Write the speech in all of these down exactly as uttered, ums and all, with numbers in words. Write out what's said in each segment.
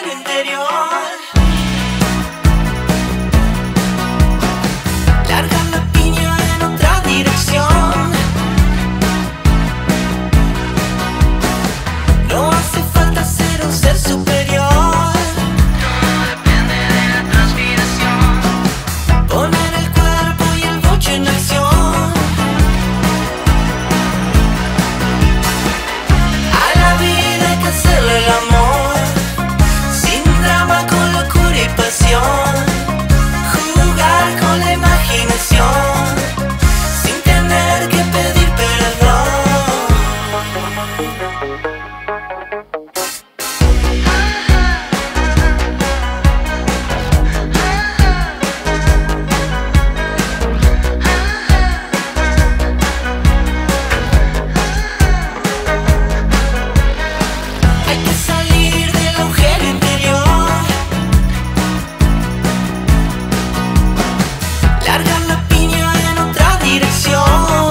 agujero interior. Larga la piña en otra dirección. No hace falta ser un ser superior. Todo depende de la transpiración. Poner el cuerpo y el bocho en acción. A la vida hay que hacerle el amor, sin drama, con locura y pasión. Jugar con la imaginación, sin tener que pedir perdón. Hay que salir del agujero interior. Largar la piña en otra dirección.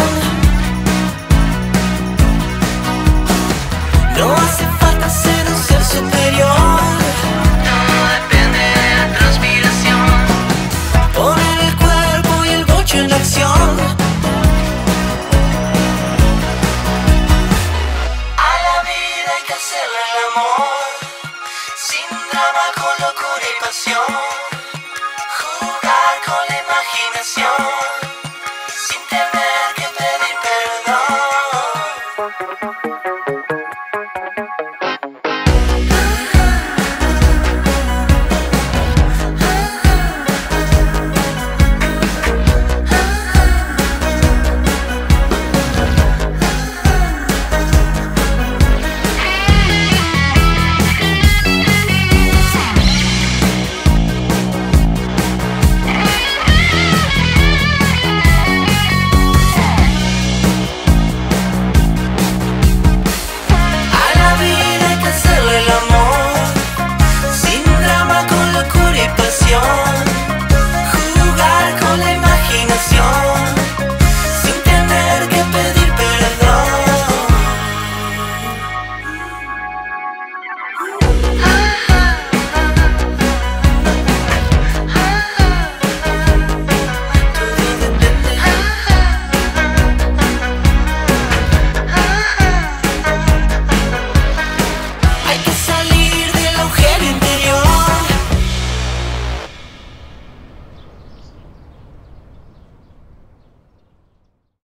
No hace falta ser un ser superior. Todo depende de la transpiración. Poner el cuerpo y el bocho en acción. A la vida hay que hacerle el amor, sin drama, con locura y pasión.